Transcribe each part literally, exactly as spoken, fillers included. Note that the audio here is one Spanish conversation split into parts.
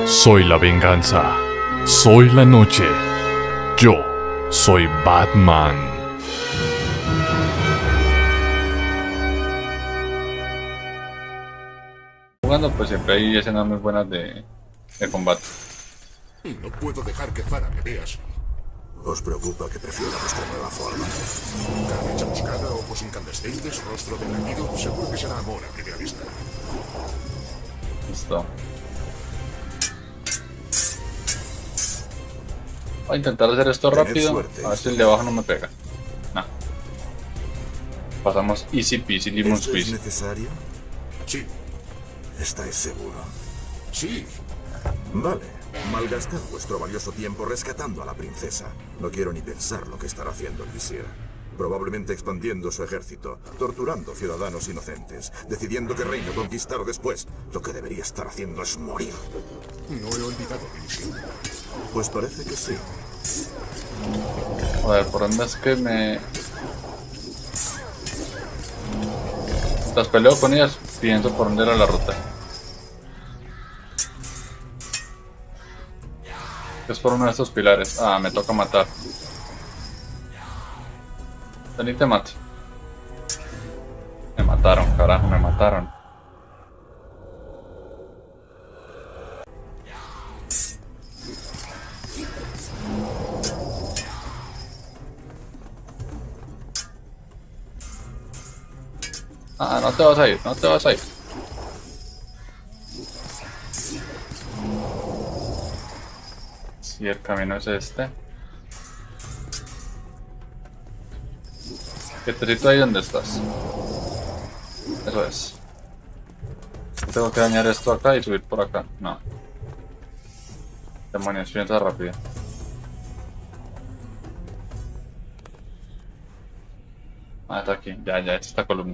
Soy la venganza. Soy la noche. Yo soy Batman. Jugando, pues siempre hay escenas muy buenas de, de combate. No puedo dejar que Farah me vea así. ¿Os preocupa que prefiera vuestra nueva forma? Carne chamuscada, ojos incandescentes, rostro derretido. Seguro que será amor a primera vista. Listo. Voy a intentar hacer esto Tened rápido. suerte. A ver si el de abajo no me pega. No. Pasamos easy peasy lemon ¿Esto es squeeze. necesario? Sí, ¿Estáis seguro? sí. Vale. Malgastad vuestro valioso tiempo rescatando a la princesa. No quiero ni pensar lo que estará haciendo el visir. Probablemente expandiendo su ejército, torturando ciudadanos inocentes, decidiendo qué reino conquistar después. Lo que debería estar haciendo es morir. No he olvidado mi misión. Pues parece que sí. A ver, ¿por dónde es que me...? Mientras peleo con ellas, pienso por dónde era la ruta. Es por uno de estos pilares. Ah, me toca matar. Ven y te mato. Me mataron, carajo, me mataron. Ah, no te vas a ir, no te vas a ir. Si el camino es este. Quietecito ahí donde estás. Eso es. Tengo que dañar esto acá y subir por acá. No. Demonios, piensa rápido. Ah, está aquí. Ya, ya, esta columna.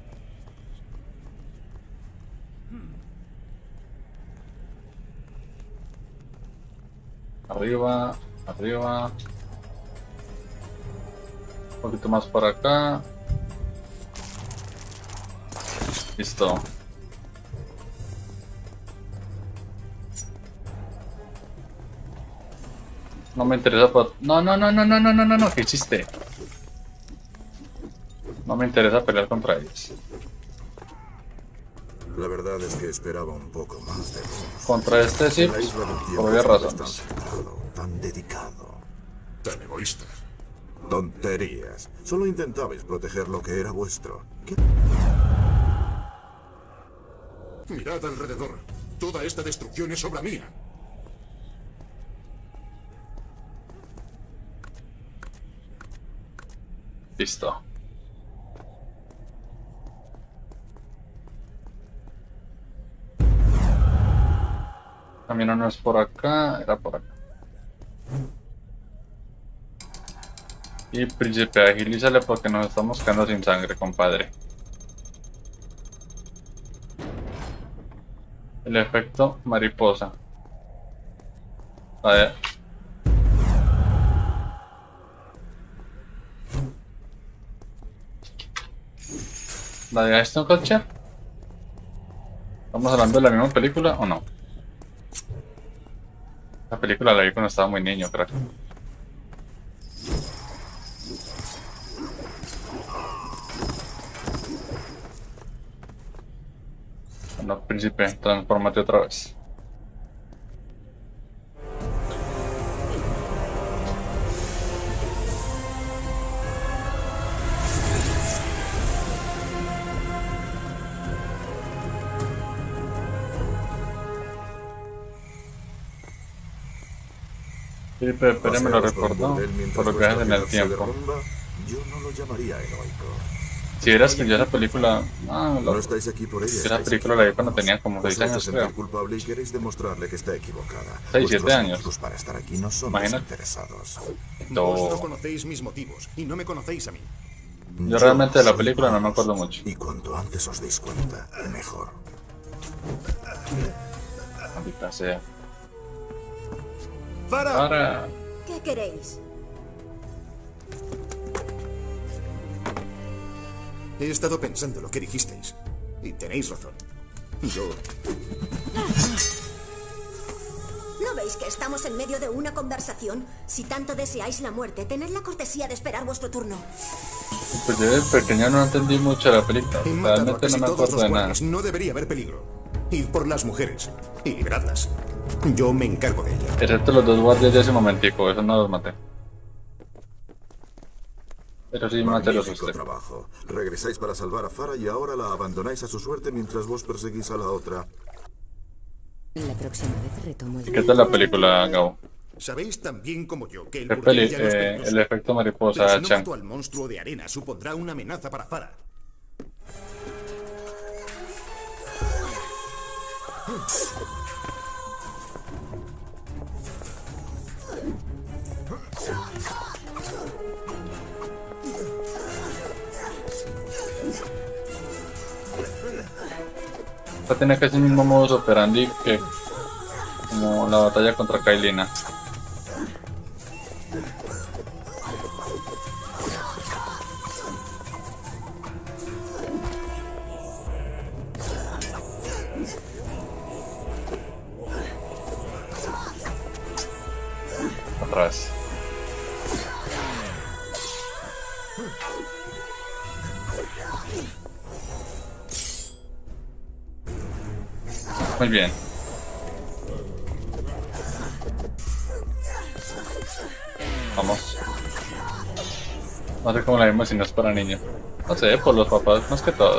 Arriba, arriba. Un poquito más por acá. Listo. No me interesa por... No, no, no, no, no, no, no, no, no, ¿qué hiciste? No me interesa pelear contra ellos. La verdad es que esperaba un poco más de vos. Contra este sí, La pues, isla del por tiempo obvias estabais tan razones. centrado, tan dedicado. Tan egoísta. Tonterías. Solo intentabais proteger lo que era vuestro. ¿Qué? Mirad alrededor. Toda esta destrucción es obra mía. Listo. Camino no es por acá, era por acá. Y príncipe, agilízale porque nos estamos quedando sin sangre, compadre. El efecto mariposa. A ver. ¿La de Aston Kutcher? ¿Estamos hablando de la misma película o no? La película la vi cuando estaba muy niño, creo. No, príncipe, transfórmate otra vez. Príncipe, pero me lo Pasearos por un recordó burdel mientras por lo que vuestra haces en el ciudad se tiempo. derrumba, yo no lo llamaría heroico. Si vieras que yo esa película... Ah, No la, estáis aquí por ella. esa estáis película aquí la por vi cuando vos. tenía como Os seis hace años, sentir creo. culpable y queréis demostrarle que está equivocada. Seis, siete Vuestros años. motivos para estar aquí no son Imagínate. desinteresados. Vos no No. conocéis mis motivos y no me conocéis a mí. Yo realmente de la soy película no me vos, acuerdo mucho. Y cuanto antes os deis cuenta, mejor. Maldita sea. ¡Farah! Ahora... ¿Qué queréis? He estado pensando lo que dijisteis. Y tenéis razón. Yo... veis que estamos en medio de una conversación? Si tanto deseáis la muerte, tened la cortesía de esperar vuestro turno. Pues yo de pequeño no entendí mucho la película. He matado a Realmente no casi me todos acuerdo los de nada. guardias. No debería haber peligro. Id por las mujeres y libradlas. Yo me encargo de ello. Excepto los dos guardias de ese momentico, esos no los maté. Pero sí maté los Magnífico tres. trabajo. Regresáis para salvar a Farah y ahora la abandonáis a su suerte mientras vos perseguís a la otra. La próxima vez retomo el... ¿Qué tal la película, Gabo? Sabéis tan bien como yo que el ¿Qué peli? burdel ya no es Eh, peligroso. el efecto Pero mariposa, si no Chan. mato al monstruo de arena, supondrá una amenaza para Farah. Esta tiene casi el mismo modus operandi que como la batalla contra Kailina. Otra vez. Muy bien. Vamos. No sé cómo la vimos si no es para niños. No sé, por los papás más que todo.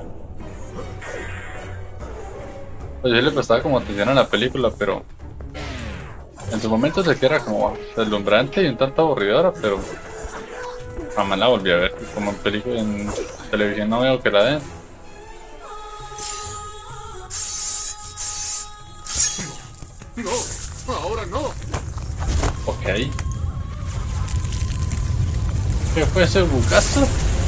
Pues yo le prestaba como atención a la película, pero en su momento se queda como deslumbrante y un tanto aburridora, pero jamás la volví a ver. Como en película, en televisión no veo que la den. ¡No! ¡Ahora no! Ok. ¿Qué fue ese bucazo?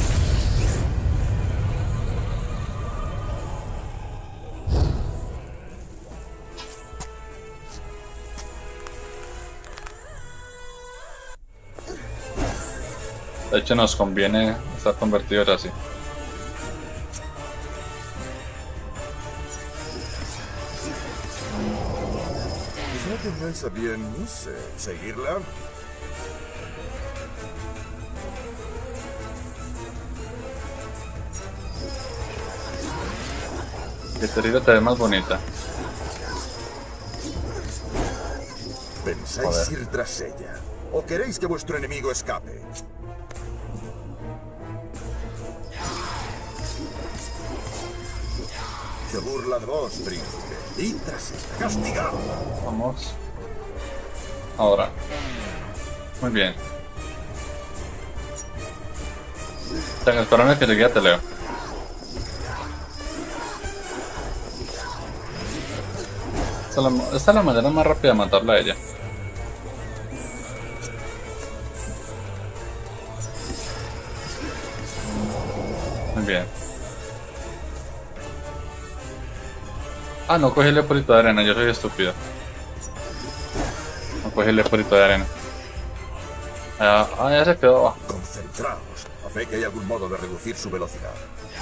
De hecho nos conviene estar convertidos así. Quizá tengáis a bien, no sé, seguirla. Que te te ve más bonita. ¿Pensáis Joder. ir tras ella? ¿O queréis que vuestro enemigo escape? Se burla de vos, príncipe. Y tras ella, castigado. Vamos. Ahora. Muy bien. Tengo, espérame que llegue a te leo. Esta es, la, esta es la manera más rápida de matarla a ella. Muy bien. Ah, no cogí el leporito de arena, yo soy estúpido. No cogí el leporito de arena. Ah, ah, ya se quedó abajo. Concentraos. A fe que hay algún modo de reducir su velocidad.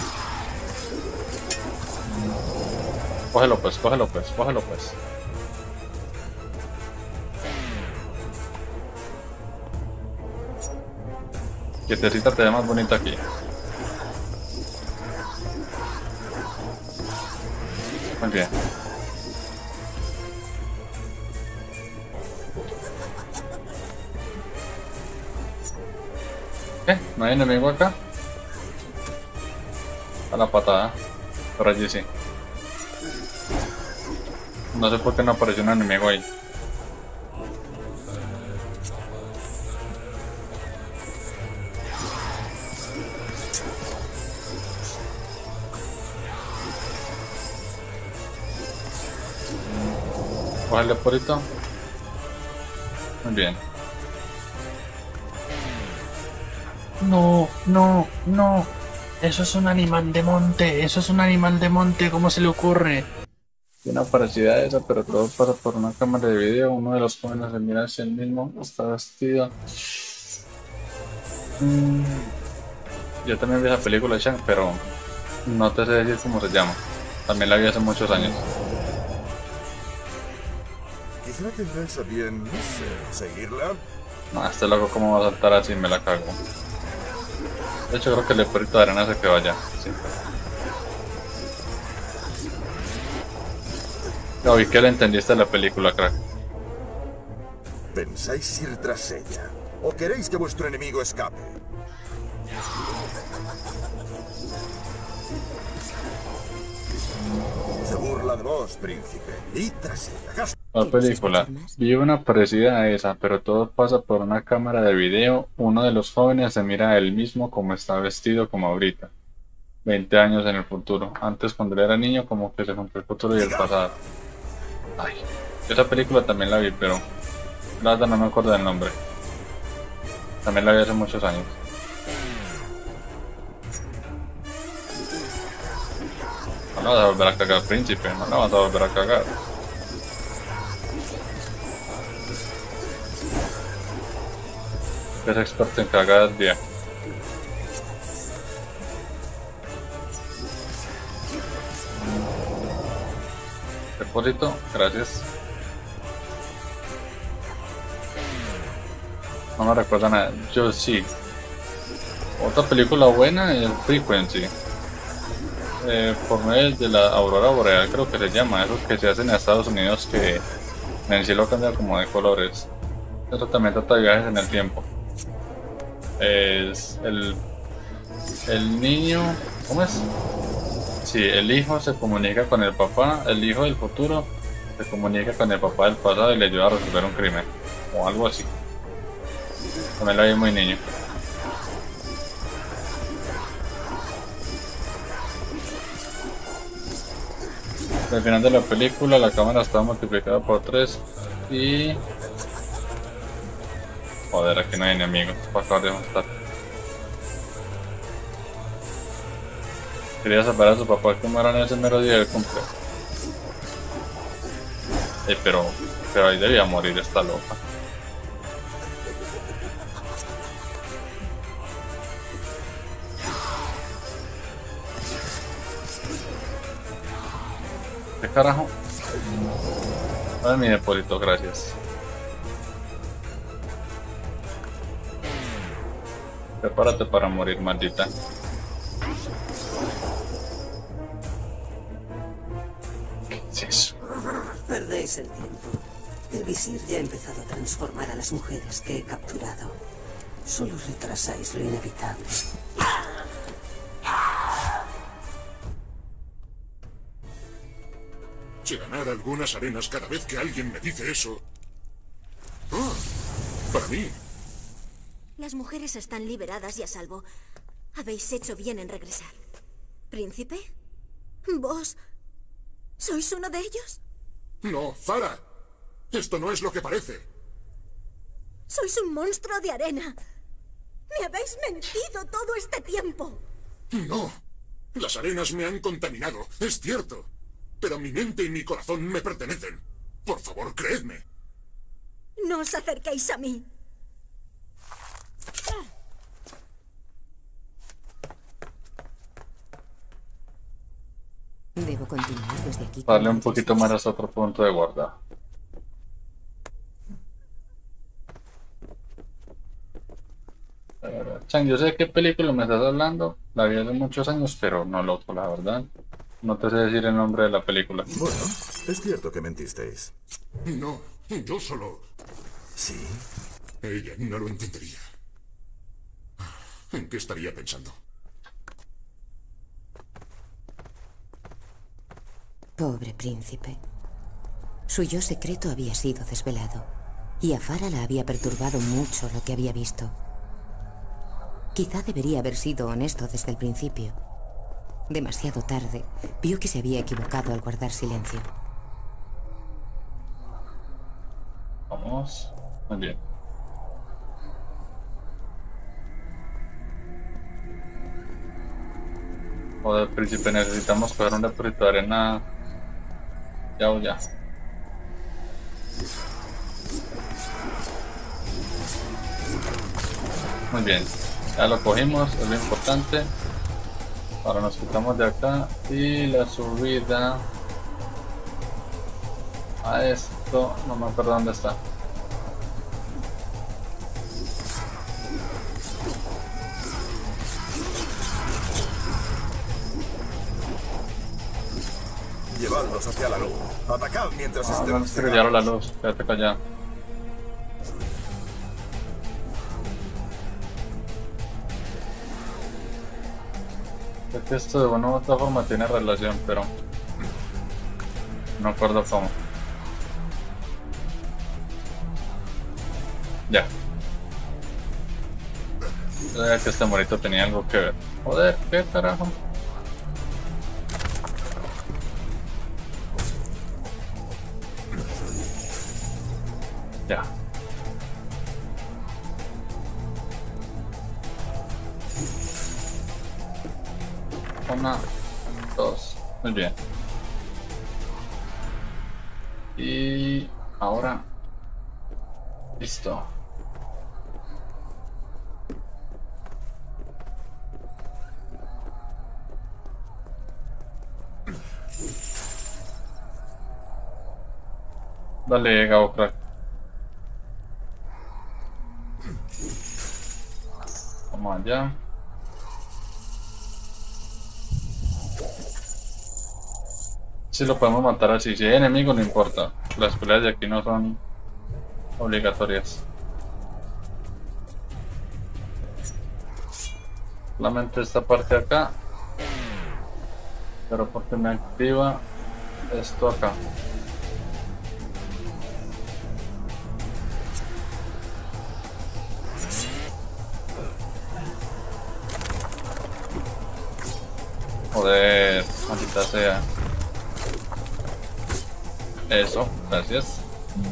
Cógelo pues, cógelo pues, cógelo pues. Quietecita te ve más bonita aquí. Muy bien. ¿Qué? ¿No hay enemigo acá? A la patada. Pero allí sí. No sé por qué no apareció un enemigo ahí. Coge el leporito. Muy bien. No, no, no. Eso es un animal de monte. Eso es un animal de monte. ¿Cómo se le ocurre? Una parecida a esa, pero todo pasa por una cámara de video. Uno de los jóvenes se mira hacia el mismo. Está vestido. Mm. Yo también vi esa película, Chan, pero no te sé decir cómo se llama. También la vi hace muchos años. quizá tendrás a bien, no sé, seguirla. No, este loco cómo va a saltar así, me la cago. De hecho creo que el leopardo de arena hace que vaya. Sí. No, vi que le entendiste la película, crack. ¿Pensáis ir tras ella? ¿O queréis que vuestro enemigo escape? Se burla de vos, príncipe. Y tras ella. Gasta. La película. Vi una parecida a esa, pero todo pasa por una cámara de video. Uno de los jóvenes se mira a él mismo como está vestido como ahorita. veinte años en el futuro. Antes cuando él era niño como que se juntó el futuro y el pasado. Ay, esa película también la vi, pero la verdad no me acuerdo del nombre. También la vi hace muchos años. No la vas a volver a cagar, príncipe, no la vas a volver a cagar. Es experto en cagadas bien. Depósito, gracias. No me recuerda nada. Yo sí. Otra película buena es Frequency. Eh, por medio de la aurora boreal, creo que se llama. Esos que se hacen en Estados Unidos, que en el cielo cambia como de colores. Eso también trata de viajes en el tiempo. Es el, el niño. ¿Cómo es? Sí, el hijo se comunica con el papá. El hijo del futuro se comunica con el papá del pasado y le ayuda a resolver un crimen. O algo así. También la vi muy niño. Al final de la película la cámara está multiplicada por tres y... Joder, aquí no hay enemigos, para acabar de matar. Quería saber a su papá que muera en ese mero día del cumple. Eh, pero, pero ahí debía morir esta loca. ¿Qué carajo? Dame mi depósito, gracias. Prepárate para morir, maldita. ¿Qué es eso? Perdéis el tiempo. El visir ya ha empezado a transformar a las mujeres que he capturado. Solo retrasáis lo inevitable. Si ganar algunas arenas cada vez que alguien me dice eso... Ah, para mí. Las mujeres están liberadas y a salvo. Habéis hecho bien en regresar. ¿Príncipe? ¿Vos sois uno de ellos? No, Farah. Esto no es lo que parece. Sois un monstruo de arena. Me habéis mentido todo este tiempo. No. Las arenas me han contaminado, es cierto. Pero mi mente y mi corazón me pertenecen. Por favor, creedme. No os acerquéis a mí. Debo continuar desde aquí. Darle un poquito más a otro punto de guarda. Chan, yo sé de qué película me estás hablando. La vi hace muchos años, pero no lo otro, la verdad. No te sé decir el nombre de la película. Bueno, es cierto que mentisteis. No, yo solo... ¿Sí? Ella no lo entendería. ¿En qué estaría pensando? Pobre príncipe. Su yo secreto había sido desvelado, y a Farah la había perturbado mucho lo que había visto. Quizá debería haber sido honesto desde el principio. Demasiado tarde, vio que se había equivocado al guardar silencio. Vamos. Muy bien. Joder, príncipe, necesitamos coger un depósito de arena. Ya o ya. Muy bien. Ya lo cogimos, es lo importante. Ahora nos quitamos de acá y la subida a esto, no me acuerdo dónde está. Llevadlos hacia la luz. Atacad mientras Ah, estén no se brillaron la luz, quédate callado. Creo que esto de una u otra forma tiene relación, pero no acuerdo cómo. Ya. Sabía que este morito tenía algo que ver. Joder, ¿qué carajo? Ya. Una, dos, muy bien. Y ahora, listo. Dale, Gabo Crack. Vamos allá. Si lo podemos matar así, si hay enemigo no importa, las peleas de aquí no son obligatorias. Solamente esta parte de acá, pero porque me activa esto acá. Joder, maldita sea. Eso, gracias.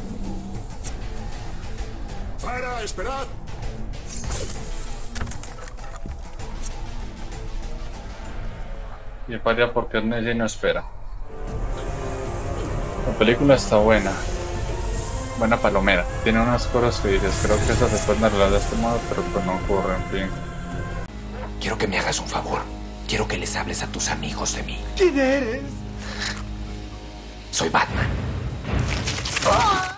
¡Para! ¡Esperad! Y para porque Nessie no espera. La película está buena. Buena palomera. Tiene unas cosas que dices, creo que eso se pueden arreglar de este modo, pero pues no ocurre, en fin. Quiero que me hagas un favor. Quiero que les hables a tus amigos de mí. ¿Quién eres? Soy Batman. ¡Ah!